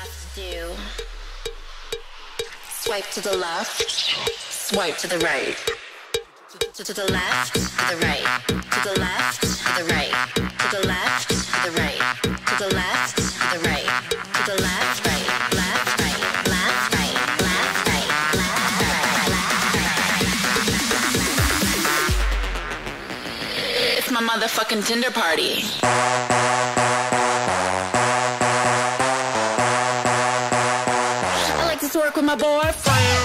have to do. Swipe to the left, swipe to the right. To the left, to the right. To the left, to the right. To the left, to the right. To the left, to the right. To the left, right, left, right, left, right, left, right, left, right. It's my motherfucking Tinder party. I like to twerk with my boyfriend.